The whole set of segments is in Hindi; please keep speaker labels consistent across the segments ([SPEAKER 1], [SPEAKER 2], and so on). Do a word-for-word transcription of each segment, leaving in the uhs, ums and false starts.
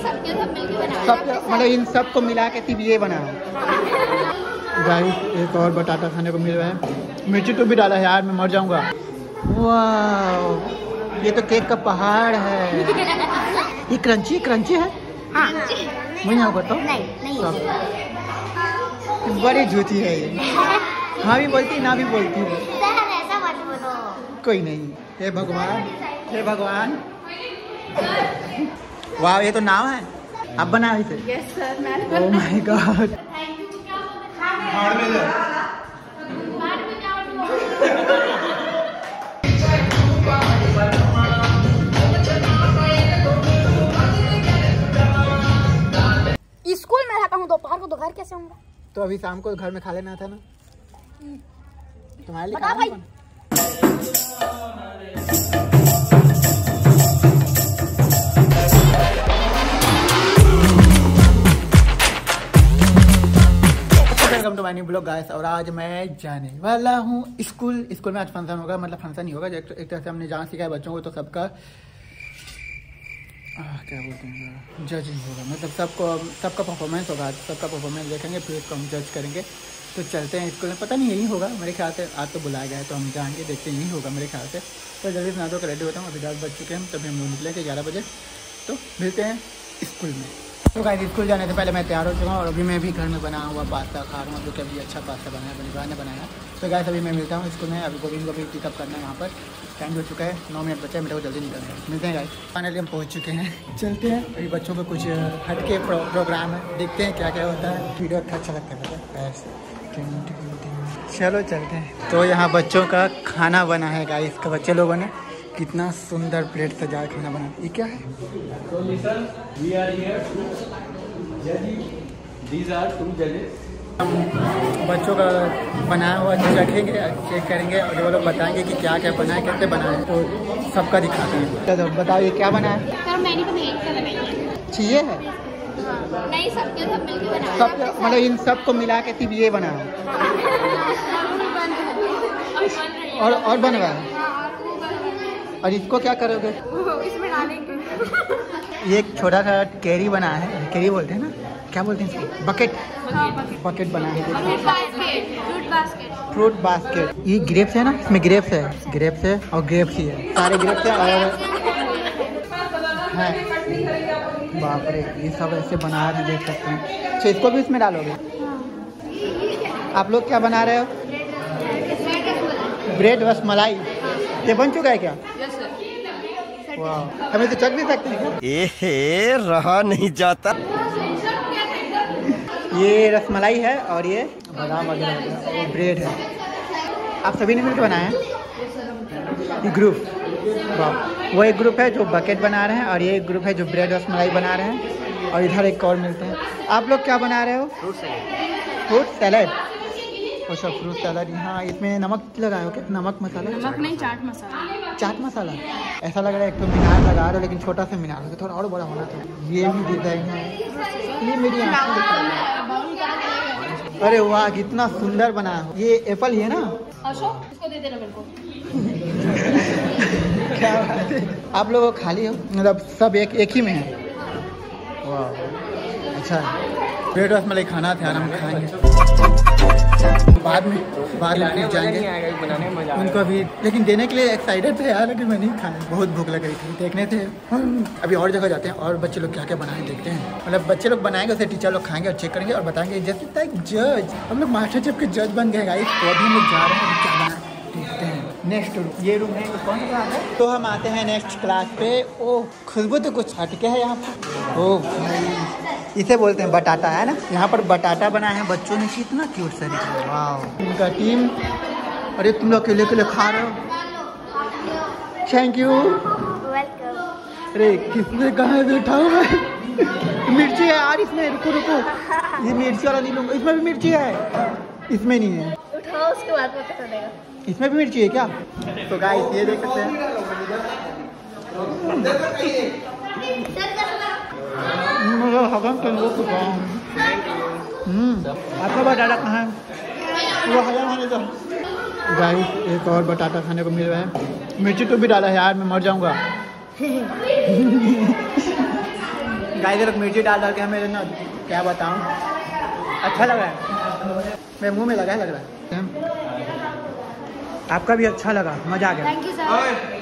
[SPEAKER 1] सबके सब मिलके बनाया।
[SPEAKER 2] सब मतलब इन सब को मिला के सिर्फ ये बना है। गाइस एक और बटाटा खाने को मिल रहा है। मिर्ची तो भी डाला है यार, मैं मर जाऊंगा। वाह ये तो केक का पहाड़ है। ये क्रंची क्रंची है।
[SPEAKER 1] हाँ।
[SPEAKER 2] मुझे होगा तो
[SPEAKER 1] नहीं नहीं
[SPEAKER 2] बड़ी झूठी है ये। हाँ भी बोलती ना भी बोलती है।
[SPEAKER 1] ऐसा मत बोलो।
[SPEAKER 2] कोई नहीं। हे भगवान हे भगवान। वाह ये तो नाव है। आप बना इसे।
[SPEAKER 1] यस सर मैं
[SPEAKER 2] ओह माय गॉड।
[SPEAKER 1] स्कूल में रहता हूँ दोपहर को तो घर कैसे होऊंगा?
[SPEAKER 2] तो अभी शाम को घर में खा लेना था ना। तुम्हारे लिए
[SPEAKER 1] बता भाई।
[SPEAKER 2] Welcome to my new blog guys. और आज मैं जाने वाला हूँ स्कूल। स्कूल में आज फंक्शन होगा, मतलब फंक्शन ही होगा, एक, एक तरह से हमने जहाँ सिखाया बच्चों को तो सबका आ, क्या बोलते हैं जजिंग होगा, मतलब सबको सबका परफॉर्मेंस होगा। सबका परफॉर्मेंस देखेंगे फिर इसको हम जज करेंगे। तो चलते हैं स्कूल में, पता नहीं यही होगा मेरे ख्याल से। आज तो बुलाया गया है तो हम जाएंगे, देखते हैं यही होगा मेरे ख्याल से। तो जल्दी से नहा धोकर रेडी होता हूँ। अभी दस बज चुके हैं, तभी हम लोग निकलेंगे ग्यारह बजे। तो मिलते हैं स्कूल में। तो गाइस स्कूल जाने से पहले मैं तैयार हो चुका हूँ और अभी मैं भी घर में बना हुआ पास्ता खा रहा हूँ, जो कि अभी अच्छा पास्ता बनाया है, ने बनाया। तो गाइस अभी मैं मिलता हूँ स्कूल में। अभी गोविंद को भी पिकअप करना है वहाँ पर। टाइम हो चुका है, नौ मिनट बचा है, मेरे को जल्दी निकलना है। मिलते हैं गाइस। फाइनली हम पहुँच चुके हैं, चलते हैं। अभी बच्चों को कुछ हटके प्रो, प्रोग्राम है, देखते हैं क्या क्या होता है। वीडियो अच्छा लगता है ऐसे। चलो चलते हैं। तो यहाँ बच्चों का खाना बना है गाइस का। बच्चे लोगों ने कितना सुंदर प्लेट सजा खाना बना। ये क्या है? बच्चों का बनाया हुआ रखेंगे, चेक करेंगे और वो लोग बताएंगे कि क्या क्या बनाए, कैसे बनाए, तो सबका दिखाते हैं। तो बताइए क्या बना है?
[SPEAKER 1] सर मैंने तो एक का बनाई है।
[SPEAKER 2] चाहिए है
[SPEAKER 1] नहीं सबके सब मिलके बनाया।
[SPEAKER 2] सब मतलब इन सब को मिला के सिर्फ ये बना है। और और बन रहा है। और इसको क्या करोगे?
[SPEAKER 1] इसमें डालेंगे।
[SPEAKER 2] ये एक छोटा सा कैरी बना है, कैरी बोलते हैं ना, क्या बोलते हैं इसको? बकेट बकेट बना है।
[SPEAKER 1] Fruit basket fruit basket
[SPEAKER 2] fruit basket. ये ग्रेप्स है ना, इसमें ग्रेप्स है, ग्रेप्स है और ग्रेप्स ही है, सारे ग्रेप्स है। और है बाप रे ये सब ऐसे बना रहे, देख सकते हैं। अच्छा इसको भी इसमें डालोगे? आप लोग क्या बना रहे हो? ब्रेड रसमलाई। ये बन चुका है क्या? वाह हमें तो चख भी सकते हैं।
[SPEAKER 3] एहे रहा नहीं जाता।
[SPEAKER 2] ये रसमलाई है और ये बादाम वगैरह वगैरह ब्रेड है। आप सभी ने मिलकर बनाया है ये ग्रुप? वाह वो एक ग्रुप है जो बकेट बना रहे हैं और ये एक ग्रुप है जो ब्रेड रसमलाई बना रहे हैं। और इधर एक और मिलते हैं। आप लोग क्या बना रहे हो? Fruit salad. अच्छा फ्रूट सैलड। हाँ इसमें नमक लगाए हो क्या? नमक मसाला?
[SPEAKER 1] नमक नहीं चाट मसाला।
[SPEAKER 2] चाट मसाला ऐसा लग रहा है। एक तो मीनार लगा रहे हो लेकिन छोटा सा मीनार है, थोड़ा और बड़ा होना चाहिए। ये भी डिजाइन है, ये मेरी आंखें दिख रही है। अरे वाह कितना सुंदर बना है। ये एप्पल ही है ना?
[SPEAKER 1] अशोक इसको दे देना मेरे को।
[SPEAKER 2] क्या बात है। आप लोग खाली हो, मतलब सब एक एक ही में है। वाह अच्छा ब्रेड रसमलाई खाना था, हम खाएंगे बाद में। बाद में फिर जाएंगे बनाने में मजा उनको भी, लेकिन देने के लिए एक्साइटेड थे यार, लेकिन मैं नहीं खाया। बहुत भूख लग रही थी, देखने थे। अभी और जगह जाते हैं और बच्चे लोग क्या क्या बनाए देखते हैं। मतलब बच्चे लोग बनाएंगे उसे टीचर लोग खाएंगे और चेक करेंगे और बताएंगे। जैसे एक जज, हम लोग मास्टर शेफ के जज बन गए गाइस। तो अभी हम लोग जा रहे हैं, क्या बनाए देखते हैं। नेक्स्ट रूम, ये रूम है, कौन सा क्लास है? तो हम आते हैं नेक्स्ट क्लास पे। ओ खुशबू तो कुछ हटके है यहाँ पर। ओ भाई इसे बोलते हैं बटाटा, है ना? यहाँ पर बटाटा बनाया है बच्चों ने, कितना क्यूट सर। वाह उनका टीम। अरे तुम लोग अकेले अकेले खा रहे हो? Thank you welcome. अरे किसने कहा है बैठा हूँ मैं? मिर्ची है यार इसमें, रुको रुको। ये मिर्ची वाला नहीं लूँगा, इसमें भी मिर्ची है, इसमें नहीं है।
[SPEAKER 1] उठाओ उसके बाद पता चलेगा।
[SPEAKER 2] इसमें भी मिर्ची है क्या? तो गाइस ये देख सकते हैं। आपका बटाटा कहाँ है? वो हज़ार होने दो। गाइस एक और बटाटा खाने को मिल रहा है। मिर्ची तो भी डाला है यार, मैं मर जाऊंगा। गाइस लोग मिर्ची डाल डाल के हमें ना क्या बताऊँ, अच्छा लग रहा है, मेरे मुंह में लगा है लग रहा है। आपका भी अच्छा लगा, मजा आ गया।
[SPEAKER 1] Thank you sir.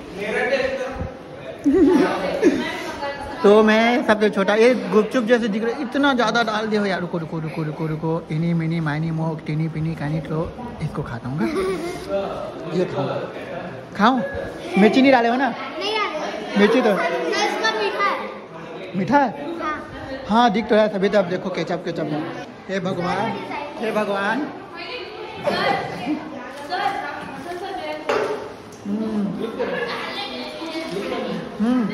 [SPEAKER 2] तो मैं सबसे छोटा, ये गुपचुप जैसे दिख रहा है, इतना ज़्यादा डाल दिया यार। रुको रुको रुको रुको रुको इनी मिनी माइनी मोक टीनी पिनी कानी तो इसको खाता हूँ, ये खाऊँ खाऊँ। मिर्ची नहीं डाले हो ना?
[SPEAKER 1] नहीं डाले।
[SPEAKER 2] मिर्ची तो
[SPEAKER 1] इसका मीठा है।
[SPEAKER 2] मीठा है?
[SPEAKER 1] हाँ।
[SPEAKER 2] हाँ दिख तो है, तभी तो आप देखो केचप केचप है। हे भगवान, हे भगवान। हम्म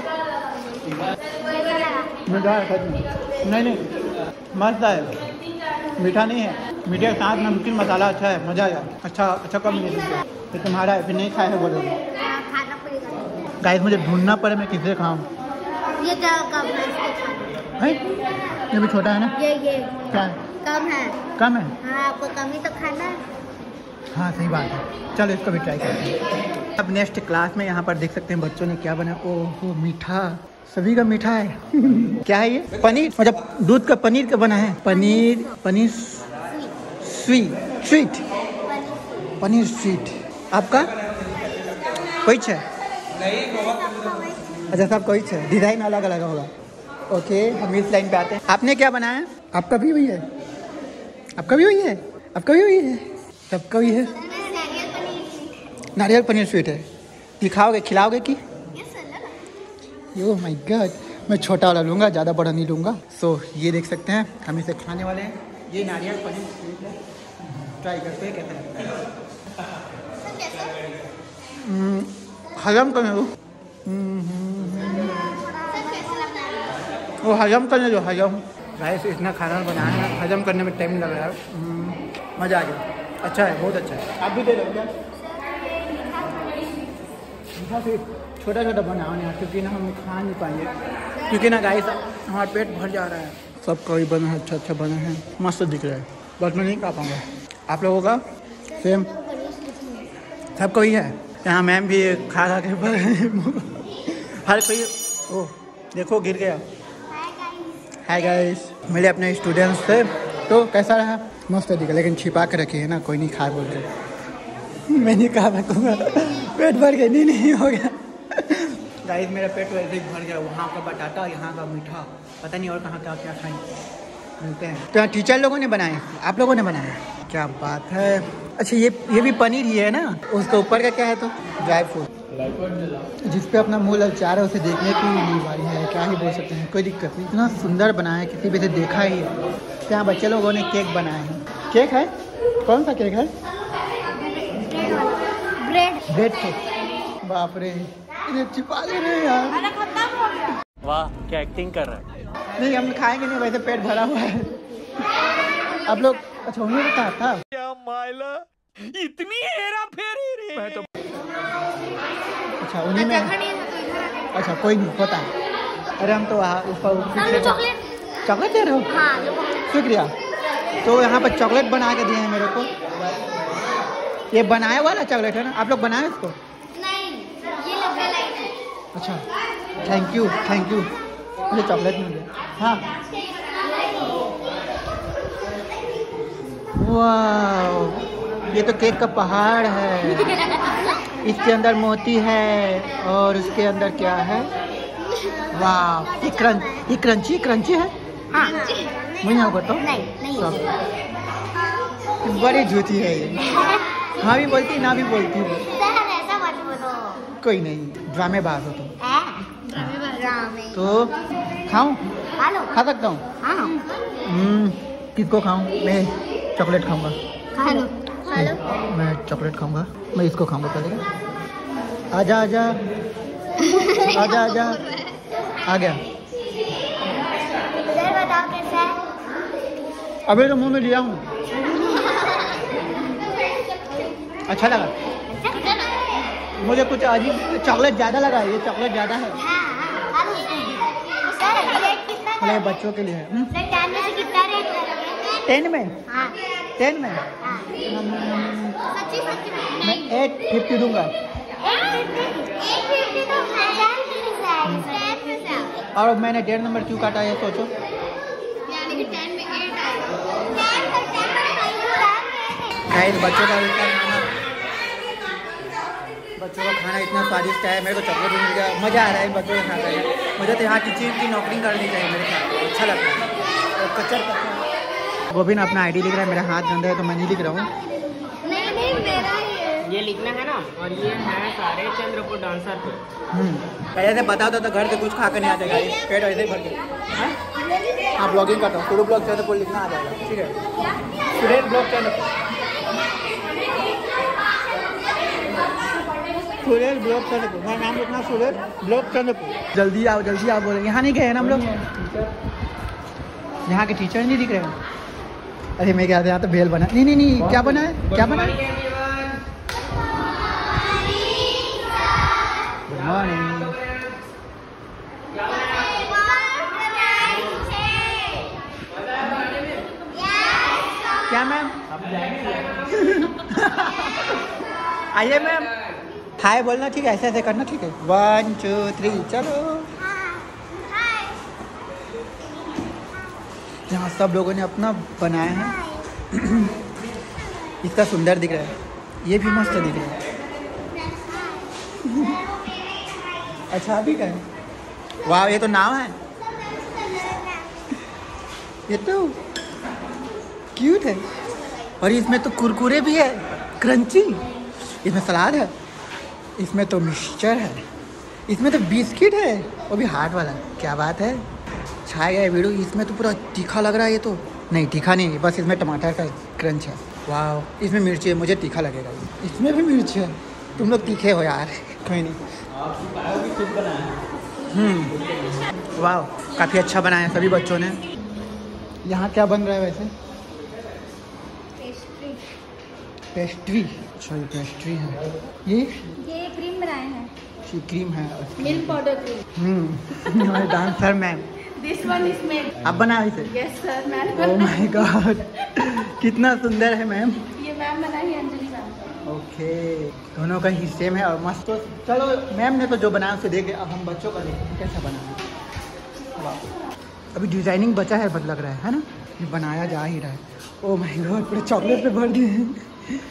[SPEAKER 2] मीठा है सच में। नहीं नहीं मस्त है, मीठा नहीं है, मीठे के साथ नमकीन मसाला अच्छा है, मज़ा आया। अच्छा अच्छा कॉम्बिनेशन है। फिर तुम्हारा है, फिर नहीं खाया है बोलोगे।
[SPEAKER 1] खाना पड़ेगा।
[SPEAKER 2] गाइस मुझे ढूंढना पड़े मैं किसे खाऊं।
[SPEAKER 1] ये क्या कम है, इसको खाना।
[SPEAKER 2] है ये भी छोटा है ना?
[SPEAKER 1] ये ये
[SPEAKER 2] क्या है?
[SPEAKER 1] कम है।
[SPEAKER 2] कम है?
[SPEAKER 1] हाँ आपको कम ही तो खाना है।
[SPEAKER 2] हाँ सही बात है, चलो इसको भी ट्राई करते हैं। अब नेक्स्ट क्लास में यहाँ पर देख सकते हैं बच्चों ने क्या बनाया। ओह मीठा, सभी का मीठा है। क्या है ये? पनीर, मतलब दूध का पनीर का बना है। Paneer paneer sweet sweet paneer sweet. आपका कोई है? अच्छा सब कोई है, डिज़ाइन अलग अलग होगा। ओके हम इस लाइन पे आते हैं। आपने क्या बनाया? आपका भी वही है? आपका भी वही है? आपका भी वही है? सबका भी है। नारियल पनीर स्वीट है। दिखाओगे, खिलाओगे कि? ओह माय गॉड, मैं छोटा वाला लूँगा, ज़्यादा बड़ा नहीं लूँगा। सो so, ये देख सकते हैं हम इसे खाने वाले हैं। ये नारियल पनीर स्वीट है, ट्राई करते हैं कैसा लगता है। हजम करने दो, वो हजम करने दो, हजम। गाइस इतना खाना बनाना है, हजम करने में टाइम लग रहा है। मज़ा आ गया, अच्छा है, बहुत अच्छा है। आप भी दे दो क्या? फिर छोटा छोटा बनाओ ना, क्योंकि ना हम खा नहीं पाएंगे, क्योंकि ना गाइस हमारा पेट भर जा रहा है। सब कभी बना है, अच्छा अच्छा बना है, मस्त दिख रहा है, बस मैं नहीं खा पाऊँगा। आप लोगों का सेम सब कोई है यहाँ? मैम भी खा खा के हर कोई। ओह देखो गिर गया। हाय गाइस, मिले अपने स्टूडेंट्स से, तो कैसा रहा? मस्त दिखा, लेकिन छिपा के रखी है ना, कोई नहीं खा बोल रहे। मैं नहीं खा सकूँगा, पेट भर गया, नहीं नहीं हो गया। गाइस मेरा पेट वैसे ही भर गया, वहाँ का बटाटा, यहाँ का मीठा, पता नहीं और कहाँ क्या क्या खाएं। मिलते हैं। तो यहाँ टीचर लोगों ने बनाए, आप लोगों ने बनाया? क्या बात है। अच्छा ये ये भी पनीर ही है ना? उसके ऊपर का क्या है? तो ड्राई फ्रूट, जिस पे अपना मुँह ललचा रहा है उसे देखने की बारी है, क्या ही बोल सकते हैं, कोई दिक्कत नहीं। इतना सुंदर बनाया है, किसी भी से देखा ही है। यहाँ बच्चे लोगों ने केक बनाए हैं। केक है? कौन सा केक है?
[SPEAKER 1] Bread
[SPEAKER 2] bread cake. बाप रे, इन्हें छिपा ले रहे हैं यार।
[SPEAKER 3] वाह क्या एक्टिंग कर रहा है।
[SPEAKER 2] नहीं हम खाएंगे नहीं, वैसे पेट भरा हुआ है। आप लोग अच्छा उन्हें कहा था
[SPEAKER 3] क्या माइला इतनी हेरा फेरी रे। मैं तो
[SPEAKER 2] अच्छा उन्हीं में। अच्छा कोई नहीं होता है। अरे हम तो ऊपर
[SPEAKER 1] चॉकलेट
[SPEAKER 2] चॉकलेट दे रहे हो?
[SPEAKER 1] हाँ
[SPEAKER 2] शुक्रिया। तो यहाँ पर चॉकलेट बना के दिए हैं मेरे को। ये बनाया वाला चॉकलेट है ना? आप लोग बनाए इसको?
[SPEAKER 1] नहीं, ये लंबा लाइन है।
[SPEAKER 2] अच्छा थैंक यू थैंक यू, मुझे चॉकलेट मिल गया। हाँ वाह, ये तो केक का पहाड़ है। इसके अंदर मोती है और उसके अंदर क्या है? वाह ये क्रंच, ये क्रंची क्रंची है।
[SPEAKER 1] हाँ
[SPEAKER 2] मुझे ना बताओ।
[SPEAKER 1] नहीं नहीं
[SPEAKER 2] सब बड़ी झूठी है ये। हाँ भी बोलती ना भी बोलती है।
[SPEAKER 1] ऐसा मत बोलो।
[SPEAKER 2] कोई नहीं, ड्रामेबाज हो तुम।
[SPEAKER 1] ड्रामे
[SPEAKER 2] तो खाऊं?
[SPEAKER 1] खा लो।
[SPEAKER 2] खा सकता हूँ?
[SPEAKER 1] हाँ
[SPEAKER 2] हम्म किसको खाऊं? मैं चॉकलेट खाऊंगा।
[SPEAKER 1] खा लो खा लो।
[SPEAKER 2] मैं चॉकलेट खाऊंगा, मैं इसको खाऊंगा पहले। आजा आजा आजा आजा, आ गया।
[SPEAKER 1] बताओ कैसा है?
[SPEAKER 2] अभी तो मुंह में लिया हूँ, अच्छा लगा मुझे। कुछ अजीब चॉकलेट ज़्यादा लगा, ये चॉकलेट ज़्यादा है। अरे बच्चों के लिए है। टेन में? टेन में मैं एट फिफ्टी दूंगा। और मैंने डेढ़ नंबर क्यों काटा है सोचो।
[SPEAKER 1] यानी कि टेन में एट आएगा।
[SPEAKER 2] गाइस बच्चों का खाना बच्चों का खाना इतना स्वादिष्ट है, मेरे को चॉकलेट भी मिल गया, मज़ा आ रहा है बच्चों का खाना है। मुझे तो यहाँ टीचिंग की नौकरी करनी चाहिए, मेरे ख्याल अच्छा लगता है। और कच्चर गोभी ने अपना आईडी लिख रहा है, मेरा हाथ गंदा है तो मैं नहीं लिख रहा हूँ।
[SPEAKER 1] नहीं नहीं मेरा ही है।
[SPEAKER 4] ये लिखना है ना, और ये है सारे चंद्रपुर डांसर पे।
[SPEAKER 2] पहले से बताओ तो घर से कुछ खा कर नहीं आ जाएगा, पेट ऐसे ही भर के। हाँ ब्लॉगिंग करता हूँ, शुरू ब्लॉग चैनल पर लिखना आ जाएगा, ठीक है। Suresh blog channel, Suresh blog channel पर मेरा नाम लिखना, सुरेश ब्लॉग चैनल पर। जल्दी आओ जल्दी आओ बोले। यहाँ नहीं गए हैं ना हम लोग, यहाँ के टीचर नहीं दिख रहे हैं। अरे मैं क्या था यहाँ तो भेल बना। नहीं नहीं नहीं क्या बना है, क्या बना है? Good morning. क्या मैम? आइए मैम। हाय बोलना, ठीक है, ऐसे ऐसे करना, ठीक है। वन टू थ्री चलो। यहाँ सब लोगों ने अपना बनाया है। इसका सुंदर दिख रहा है, ये भी मस्त दिख रहा है। अच्छा भी का है। वाह ये तो नाव है, ये तो क्यूट है। और इसमें तो कुरकुरे भी है, क्रंची। इसमें सलाद है, इसमें तो मिक्सचर है, इसमें तो बिस्किट है, वो भी हार्ट वाला। क्या बात है, छाया गया वीडियो। इसमें तो पूरा तीखा लग रहा है। ये तो नहीं तीखा नहीं, बस इसमें टमाटर का क्रंच है। वाह इसमें मिर्ची है, मुझे तीखा लगेगा। इसमें भी मिर्च है, तुम लोग तीखे हो यार। कोई नहीं। हम्म वाह काफ़ी अच्छा बनाया सभी बच्चों ने। यहाँ क्या बन रहा है वैसे?
[SPEAKER 1] पेस्ट्री।
[SPEAKER 2] पेस्ट्री, अच्छा ये पेस्ट्री है। ये
[SPEAKER 1] ये क्रीम बनाए हैं।
[SPEAKER 2] ये क्रीम है,
[SPEAKER 1] milk powder cream.
[SPEAKER 2] Hmm dancer ma'am.
[SPEAKER 1] This one is made.
[SPEAKER 2] आप बनाए इसे?
[SPEAKER 1] यस सर मैंने
[SPEAKER 2] ओह माय गॉड कितना सुंदर है मैम।
[SPEAKER 1] ये मैम बनाई है, अंजलि मैम।
[SPEAKER 2] ओके दोनों का ही सेम है और मस्त। तो चलो मैम ने तो जो बनाया उसे देख, अब हम बच्चों का देखते हैं कैसा बना। वाह अभी डिजाइनिंग बचा है, बद लग रहा है है ना, ये बनाया जा ही रहा है। ओह माय गॉड पूरे चॉकलेट पे भर दिए हैं।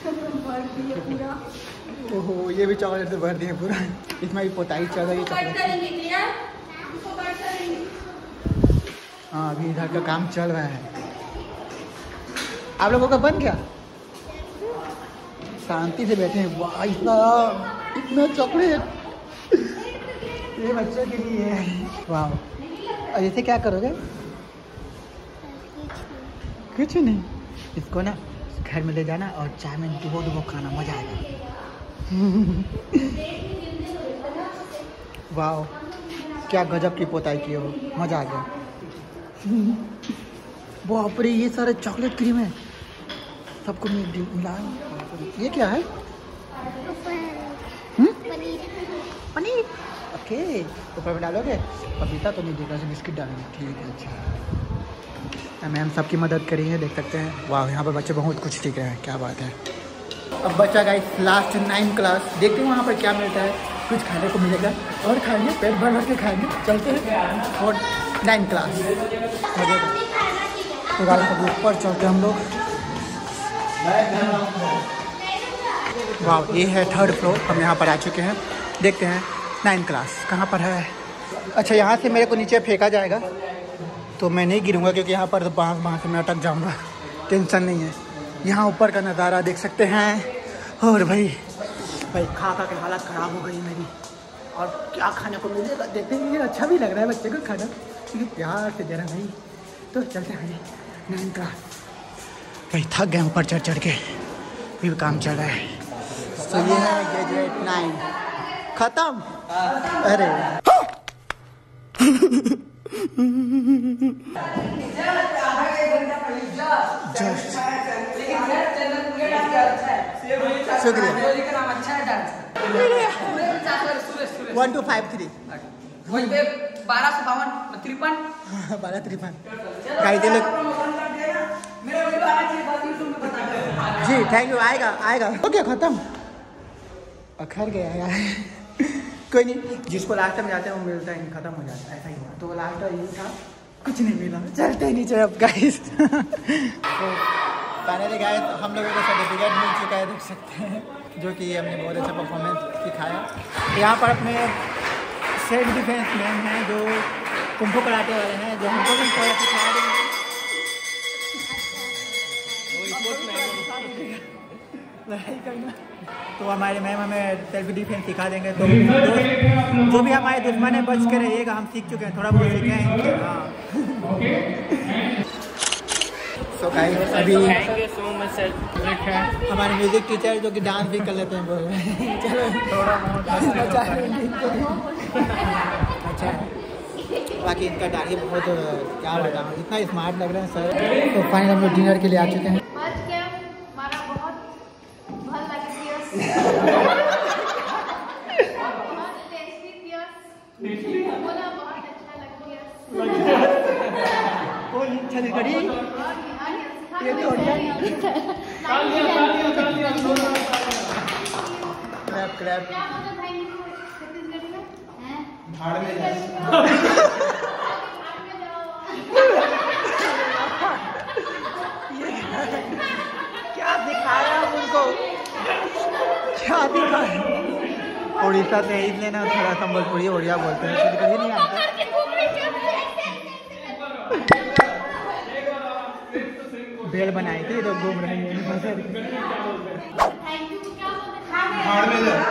[SPEAKER 2] ओहो ये भी चॉकलेट से भर दिए पूरा। इसमें भी पोताई चल रही है चॉकलेट। हाँ अभी इधर का काम चल रहा है। आप लोगों का बन गया? शांति से बैठे हैं। वाह इतना इतना चॉकलेट ये बच्चों के लिए है। वाह और इसे क्या करोगे? कुछ नहीं, इसको ना घर में ले जाना और चाय में डुबो डुबो खाना, मजा आएगा। वाह क्या गजब की पोताई की हो, मजा आ गया। बाप रे ये सारे चॉकलेट क्रीम है, सबको मिला। ये क्या है?
[SPEAKER 1] पनीर।
[SPEAKER 2] पनीर ओके ऊपर में डालोगे। पपीता तो नहीं देगा, बिस्किट डालेंगे, ठीक है। अच्छा मैम सबकी मदद करेंगे, देख सकते हैं। वाह यहाँ पर बच्चे बहुत कुछ सीख रहे हैं, क्या बात है। अब बच्चा गाइस लास्ट नाइन क्लास, देखते हैं वहाँ पर क्या मिलता है। कुछ खाने को मिलेगा और खाएंगे, पेट भर भर के खाएंगे। चलते हैं और नाइन क्लास तो गाइस अभी ऊपर चलते हम लोग। वाह ये है थर्ड फ्लोर, हम यहाँ पर आ चुके हैं। देखते हैं नाइन क्लास कहाँ पर है। अच्छा यहाँ से मेरे को नीचे फेंका जाएगा तो मैं नहीं गिरूँगा, क्योंकि यहाँ पर तो बाँस बाँस में अटक जाऊँगा। टेंशन नहीं है। यहाँ ऊपर का नज़ारा देख सकते हैं। और भाई भाई खा खा के हालत ख़राब हो गई मेरी। और क्या खाने को मिलेगा देखते हैं। अच्छा भी लग रहा है बच्चे को खाना, क्योंकि प्यार से दे रहा भाई। तो चलते हैं नाइन क्लास। भाई थक गए ऊपर चढ़ चढ़ के, फिर काम चल रहा है। तो ये है ग्रेजुएट नाइन खत्म। अरे शुक्रिया। वन टू फाइव थ्री
[SPEAKER 4] बारह सौ बावन तिरपन
[SPEAKER 2] बारह तिरपन गाइस लोग जी थैंक यू। आएगा आएगा ओके खत्म। अखर गया यार कोई नहीं, जिसको लास्ट टाइम जाते हैं वो मिलता है, खत्म हो जाता है, ऐसा ही हुआ। तो लास्ट यही था, कुछ नहीं मिला, चलते ही नीचे अब गाइस। तो फाइनली गाइस हम लोगों को सर्टिफिकेट मिल चुका है, देख सकते हैं, जो कि हमने बहुत अच्छा परफॉर्मेंस दिखाया। यहाँ पर अपने सेल्फ डिफेंस मैन हैं जो कुंफू कराटे वाले हैं, जो हमको भी थोड़ा सिखा देंगे। लड़ाई करना तो हमारे मैम हमें सेल्फ डिफेंस सिखा देंगे। तो जो भी हमारे दुश्मन है बच के रहिएगा, हम सीख चुके हैं, थोड़ा बहुत सीखे हैं। हाँ सो गाइस अभी हमारे म्यूजिक टीचर जो कि डांस भी कर लेते हैं बोल रहे हैं, चलो थोड़ा अच्छा। बाकी इनका डांस बहुत क्या बताऊँ, इतना स्मार्ट लग रहा है सर। तो फाइनल हम लोग डिनर के लिए आ चुके हैं। क्रैप क्रैप भाड़ में क्या दिखा रहा है उनको, क्या दिखा रहा है। उड़ीसा से इसलिए ना थोड़ा संबलपुरी उड़िया बोलते हैं, कुछ कभी नहीं आता। बेल बनाई थी तो घूम रहे हैं। भाड़ में जाओ,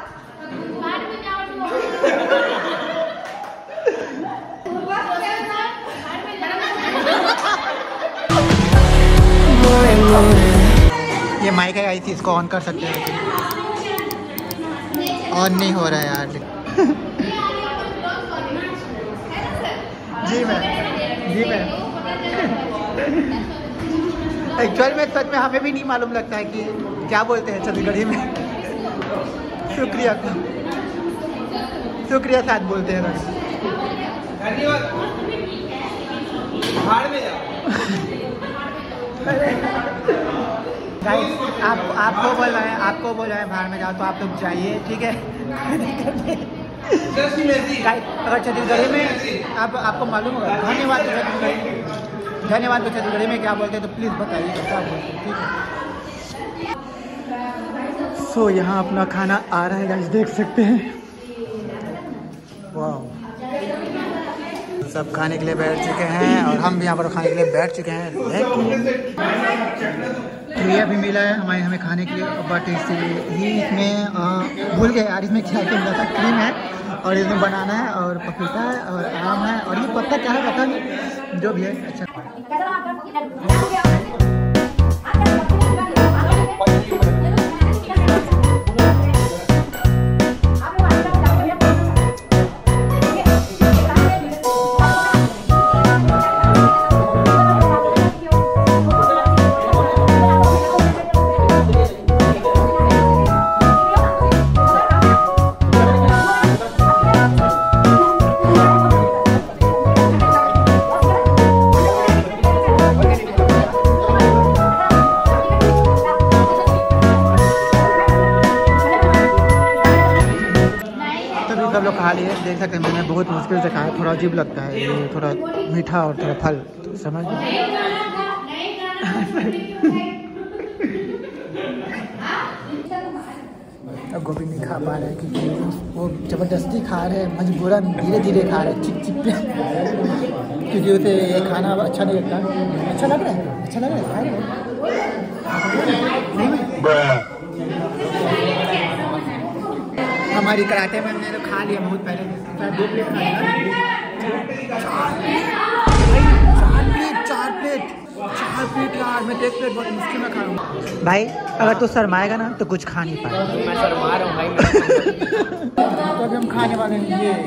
[SPEAKER 2] ये माइक है गाइस, इसको ऑन कर सकते हैं। ऑन नहीं हो रहा है यार। जी मैम, जी मैम। एक्चुअल में सच में हमें भी नहीं मालूम लगता है कि क्या बोलते हैं छत्तीसगढ़ी में। शुक्रिया शुक्रिया साथ बोलते हैं। धन्यवाद। भाड़ में जाओ। आप आपको बोल रहे हैं, आपको बोल रहे हैं भाड़ में जाओ, तो आप लोग जाइए, ठीक है। अगर छत्तीसगढ़ी में आप आपको मालूम होगा धन्यवाद धन्यवाद को छत्तीसगढ़ी में क्या बोलते हैं तो प्लीज़ बताइए क्या बोलते हैं, ठीक है। सो so, यहाँ अपना खाना आ रहा है गाइस, देख सकते हैं। वाह, सब खाने के लिए बैठ चुके हैं और हम भी यहाँ पर खाने के लिए बैठ चुके हैं। तो ये अभी मिला है हमारे हमें खाने के लिए, बट इसे ही इसमें भूल गए यार, इसमें क्या क्या मिला था। क्रीम है और इसमें बनाना है और पपीता है और आम है और ये पत्ता क्या है पता नहीं, जो भी है। अच्छा सब लोग खा लिए, देख सकते हैं। मैंने बहुत मुश्किल से खाया, थोड़ा अजीब लगता है ये, थोड़ा मीठा और थोड़ा फल, तो समझ अब गोभी नहीं खा पा रहे क्योंकि वो ज़बरदस्ती खा रहे हैं, मजबूरन धीरे धीरे खा रहे हैं, चिप चिप पे, क्योंकि उसे ये खाना अच्छा नहीं लगता। अच्छा लग रहा है, अच्छा लग रहा है, हमारी कराटे में हमने तो खा लिया बहुत पहले, दो प्लेट खा लिया। चार प्लेट चार प्लेट चार प्लेट यार, मैं एक प्लेट बहुत मुश्किल में खा रहा हूँ भाई। अगर तू शर्माएगा ना तो कुछ खा नहीं पाएगा।
[SPEAKER 4] मैं शर्मा रहा हूँ भाई।
[SPEAKER 2] तो अभी हम खाने वाले हैं ये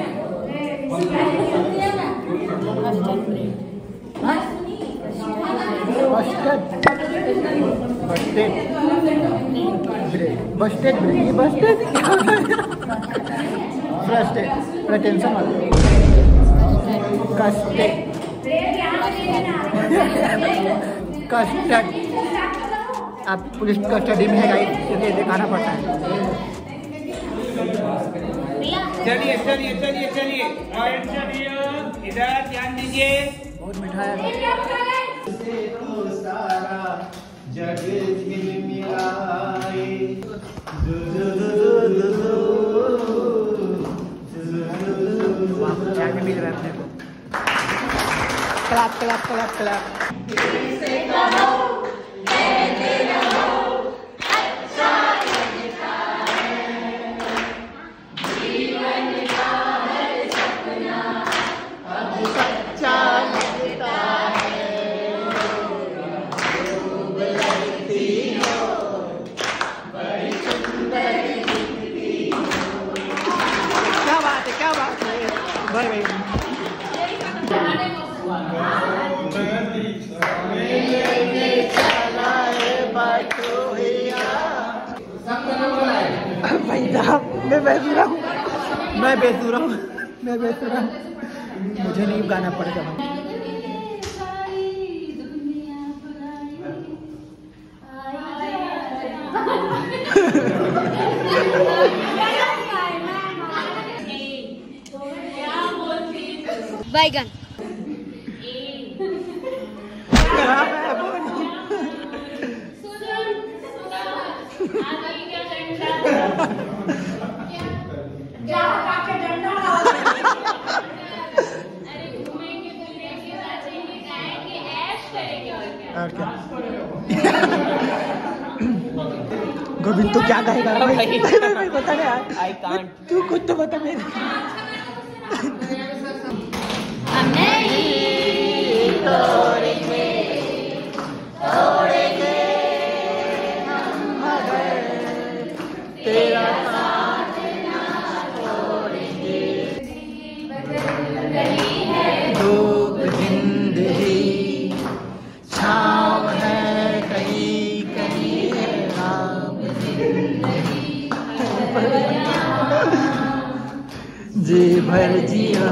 [SPEAKER 2] बस्टेड बस्टेड ब्रेड, ये बस्टेड बस्टेड थोड़ा टेंशन वाला कस्टेड कस्टर्ड। आप पुलिस कस्टडी में है गाइस, इसलिए दिखाना पड़ता है।
[SPEAKER 3] चलिए चलिए चलिए चलिए चलिए
[SPEAKER 4] इधर ध्यान दीजिए।
[SPEAKER 2] बहुत मीठा है। जग झिलमिलाए क्या मिल रहा है अपने को। Clap clap clap clap. भाई भाई साहब मैं बेसुरा हूँ, मैं बेसुरा हूँ, मैं बेसुरा हूँ, मुझे नहीं गाना पड़ेगा।
[SPEAKER 1] बैगन
[SPEAKER 2] गोविंद तू क्या गाएगा? बता यार।
[SPEAKER 4] I can't.
[SPEAKER 2] तू खुद तो बता मेरे। तोड़ेंगे तोड़ेंगे हम मगर तेरा साथ ना छोड़ेंगे। धूप जिंदगी छाँव है कहीं कहीं है राम जिंदगी। जी भर जियो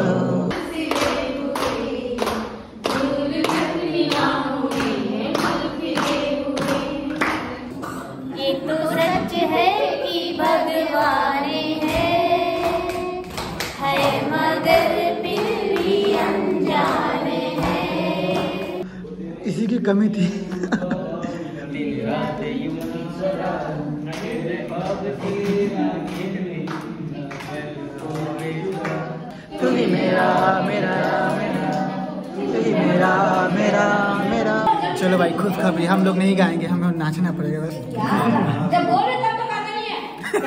[SPEAKER 2] इसी की कमी थी। तू ही मेरा मेरा मेरा तू ही मेरा मेरा मेरा। चलो भाई खुशखबरी, हम लोग नहीं गाएंगे, हमें नाचना पड़ेगा बस।
[SPEAKER 1] जब बोल रहे तब तो गाना नहीं है।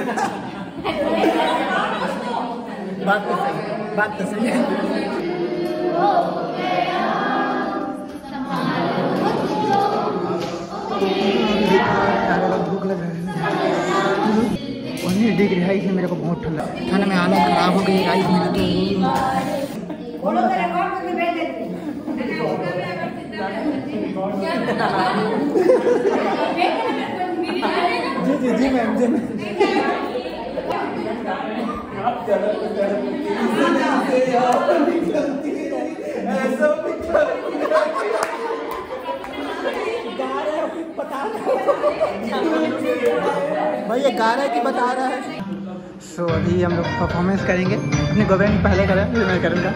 [SPEAKER 2] बात तो सही, बात तो सही है। भूख लग रहा है। उन्नीस डिग्री है इसमें, मेरे को बहुत ठंडा ठंड में हालत खराब हो गई। राइस मेरे तो जी जी जी मैम जी मैम। भाई ये गा रहा है कि बता रहा है? सो so, अभी हम लोग परफॉर्मेंस करेंगे। अपने गोविंद पहले करें फिर मैं करूँगा।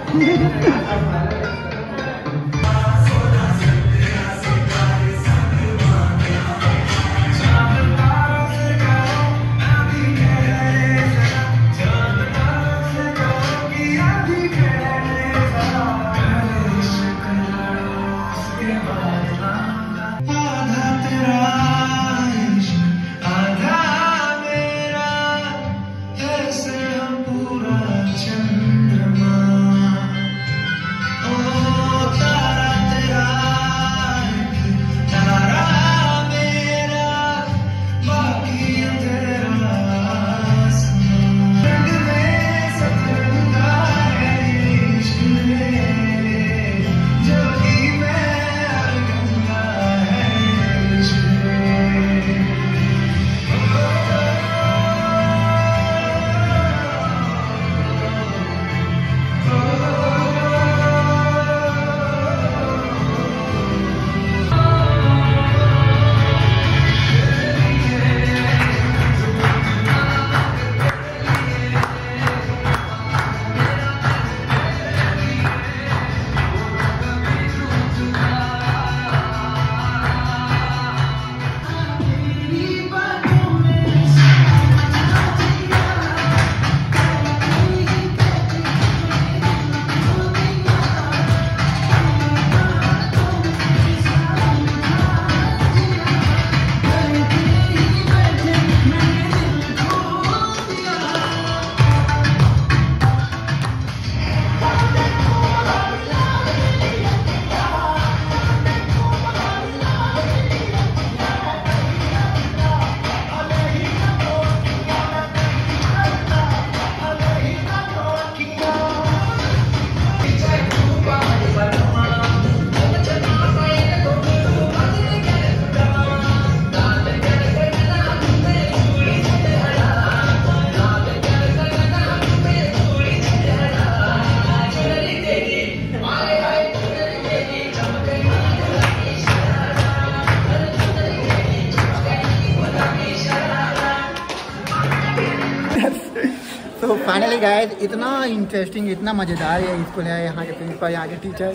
[SPEAKER 2] फाइनली गाइस इतना इंटरेस्टिंग इतना मज़ेदार है स्कूल है। यहाँ के प्रिंसिपल यहाँ के टीचर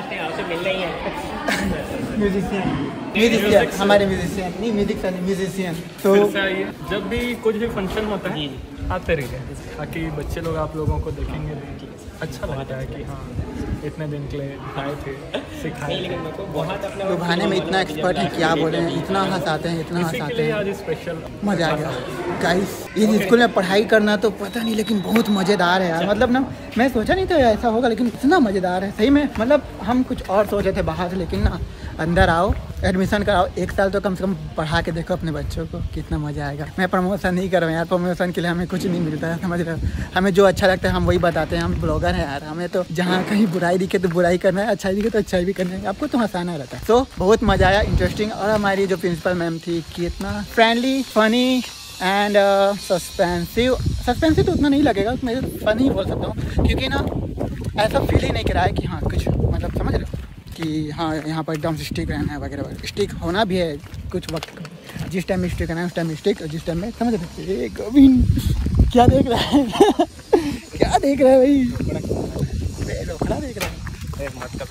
[SPEAKER 2] म्यूजिशियन म्यूजिशियन हमारे म्यूजिशियन नहीं म्यूजिक म्यूजिशियन। तो
[SPEAKER 5] जब भी कुछ भी फंक्शन होता है आते रहिए ताकि बच्चे लोग आप लोगों को देखेंगे अच्छा लगता है कि हाँ इतने दिन के लिए आए थे सिखाए।
[SPEAKER 2] लुभाने में इतना एक्सपर्ट है क्या बोले हैं, इतना हंसाते हैं इतना हंसाते हैं।
[SPEAKER 5] आज स्पेशल
[SPEAKER 2] मज़ा आ गया गाइस। इस स्कूल में पढ़ाई करना तो पता नहीं लेकिन बहुत मज़ेदार है यार। मतलब ना मैं सोचा नहीं था ऐसा होगा लेकिन इतना मज़ेदार है सही में। मतलब हम कुछ और सोचे थे बाहर से लेकिन ना अंदर आओ एडमिशन कराओ एक साल तो कम से कम पढ़ा के देखो अपने बच्चों को कितना मज़ा आएगा। मैं प्रमोशन नहीं कर रहा हूँ यार, प्रमोशन के लिए हमें कुछ नहीं मिलता है समझ रहे हो। हमें जो अच्छा लगता है हम वही बताते हैं। हम ब्लॉगर हैं यार, हमें तो जहाँ कहीं बुराई दिखे तो बुराई करना है, अच्छाई दिखे तो अच्छाई भी करना है। आपको तो हंसाना रहता है। तो बहुत मज़ा आया इंटरेस्टिंग। और हमारी जो प्रिंसिपल मैम थी कितना friendly funny and suspensive. Suspensive तो उतना नहीं लगेगा मैं फनी बोल सकता हूँ क्योंकि ना ऐसा फील ही नहीं करा है कि हाँ कुछ मतलब समझ रहे हो कि हाँ यहाँ पर एकदम स्टिक रहना है वगैरह वगैरह। स्टिक होना भी है कुछ वक्त, जिस टाइम में स्टिक करना है उस टाइम में स्टिक, जिस टाइम में समझ रहे हो। गोविंद क्या देख रहा है क्या देख रहा है भाई खड़ा देख रहा है।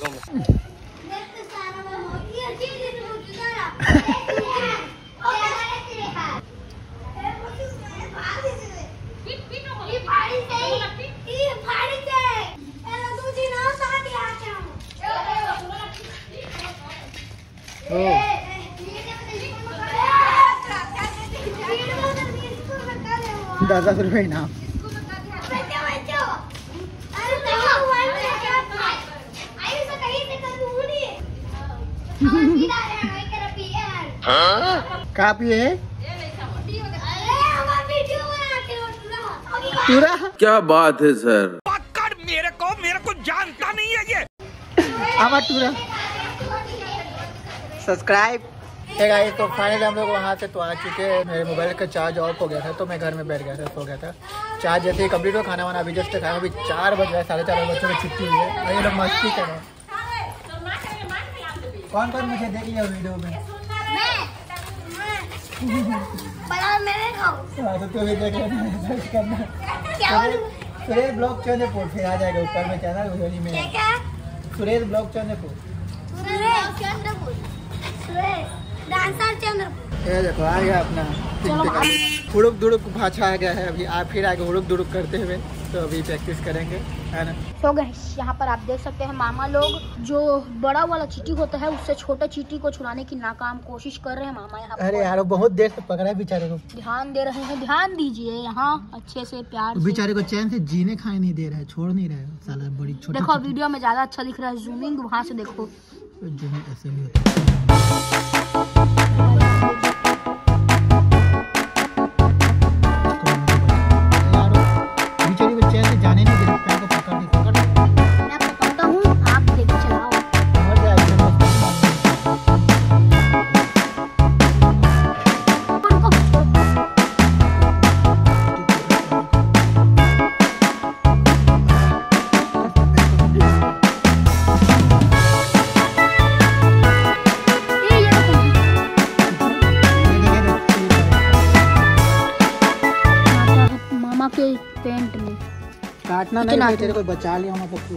[SPEAKER 2] दस दस रुपये इनाम। कहाँ पिए है टूरा?
[SPEAKER 3] क्या बात है सर,
[SPEAKER 6] मेरे को मेरे को जानता नहीं है ये।
[SPEAKER 2] हमारा टूरा सब्सक्राइब है गाइस। तो फाइनली हम लोग वहाँ से तो आ चुके हैं। मेरे मोबाइल का चार्ज ऑफ हो गया था तो मैं घर में बैठ गया था सो गया था। चार्ज जैसे ही कंप्लीट हो खाना वाना अभी जस्ट खाया अभी चार बज रहा है साढ़े चार बच्चों में छुट्टी हुई है और ये लोग मस्ती कर रहे हैं। कौन कौन मुझे देख लिया वीडियो में? तो तू भी देख लेना सुरेश ब्लॉग चंद्रपुर फिर आ जाएगा ऊपर में चैनल वीडियो में सुरेश ब्लॉग चंद्रपुर। ये देखो आ गया अपना हुड़ुक दुड़ुक भाषा आ गया है। अभी आप फिर आगे हुड़ुक दुड़ुक करते हुए तो अभी प्रैक्टिस करेंगे है ना।
[SPEAKER 1] तो गाइस यहाँ पर आप देख सकते हैं मामा लोग जो बड़ा वाला चींटी होता है उससे छोटा चींटी को छुड़ाने की नाकाम कोशिश कर रहे हैं मामा यहाँ।
[SPEAKER 2] अरे यार बहुत देर से पकड़ा है बेचारे को।
[SPEAKER 1] ध्यान दे रहे हैं, ध्यान दीजिए यहाँ अच्छे से प्यार से।
[SPEAKER 2] बेचारे को चैन से जीने खाए नहीं दे रहा है, छोड़ नहीं रहा है साला बड़ी छोटी।
[SPEAKER 1] देखो वीडियो में ज्यादा अच्छा दिख रहा है जूमिंग वहाँ से देखो।
[SPEAKER 2] जूमिंग ऐसे भी होता है।
[SPEAKER 1] के पेंट में
[SPEAKER 2] काटना नहीं, तेरे को बचा लिया हम सब।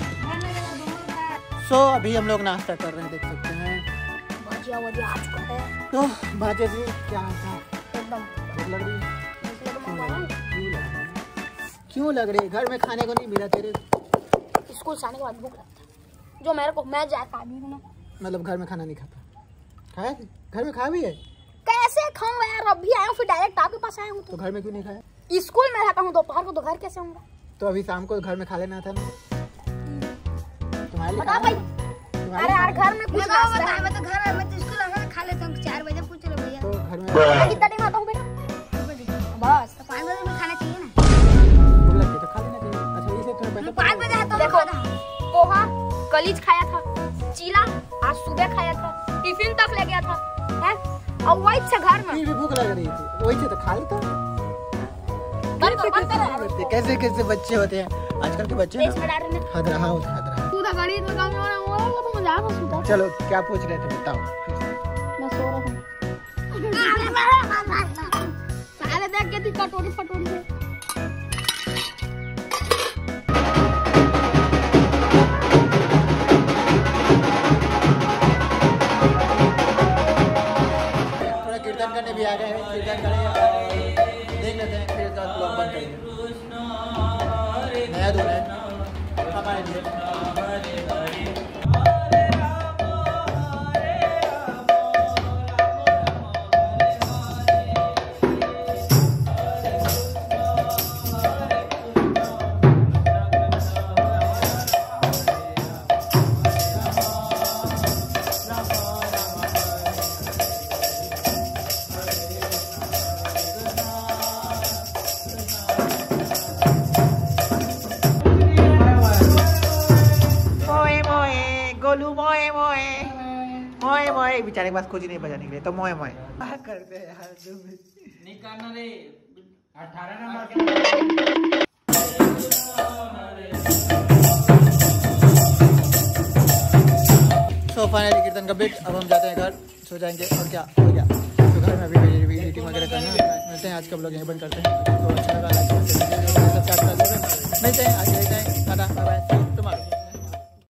[SPEAKER 2] सो अभी हम लोग नाश्ता कर रहे हैं देख सकते हैं।
[SPEAKER 1] भजिया वजिया आ चुका है।
[SPEAKER 2] तो भाजे जी क्या है
[SPEAKER 1] एकदम
[SPEAKER 2] भूख लग रही है? क्यों लग रही है? घर में खाने को नहीं मिला तेरे?
[SPEAKER 1] स्कूल से आने के बाद भूख लगता है जो मेरे को। मैं जाता आदमी हूँ ना,
[SPEAKER 2] मतलब घर में खाना नहीं खाता? खाया घर में खा भी है?
[SPEAKER 1] कैसे खाऊंगा यार, अभी आया हूँ फिर डायरेक्ट आपके पास आया हूँ।
[SPEAKER 2] तो घर में क्यों नहीं खाया?
[SPEAKER 1] स्कूल में रहता हूँ दोपहर को तो घर कैसे आऊंगा?
[SPEAKER 2] तो अभी शाम को घर में खा लेना था ना तुम्हारे लिए।
[SPEAKER 1] बता भाई। अरे यार घर में कुछ नाश्ता है।
[SPEAKER 7] मैं तो घर में तो स्कूल आकर खा लेता हूँ। चार बजे पूछ लो भैया।
[SPEAKER 2] तो घर में
[SPEAKER 1] कितना टाइम आता हूँ बेटा? बस
[SPEAKER 7] तो पाँच बजे में खाना चाहिए ना।
[SPEAKER 2] भूख लगती तो खा लेना चाहिए। अच्छा ये से तुम्हें पैसा
[SPEAKER 7] पाँच बजे आता हूँ।
[SPEAKER 1] देखो पोहा कलीज खाया था, चीला आज सुबह खाया था, टिफिन तक ले गया था है और वही से घर में
[SPEAKER 2] भी भूख लग रही थी वही से तो खा लेता। कैसे कैसे बच्चे होते हैं आजकल के बच्चे। हद रहा हो हद रहा। चलो क्या पूछ रहे थे बताओ।
[SPEAKER 1] मैं सो रहा हूँ।
[SPEAKER 7] सारे देख के थी कटोरी फटोरी
[SPEAKER 2] मोए मोए बेचारे के पास कुछ नहीं बजाने के लिए, तो मोए मोए करते हैं यार।
[SPEAKER 4] नहीं करना रे अठारह नंबर
[SPEAKER 2] सो फाइनली कीर्तन कंप्लीट। अब हम जाते हैं घर, सो जाएंगे और क्या हो गया। तो घर में अभी एडिटिंग वगैरह करना है। मिलते हैं आज का ब्लॉग यहीं बंद करते हैं। तो अच्छा लगा लाइक सब्सक्राइब मिलते हैं आज टाटा बाय बाय।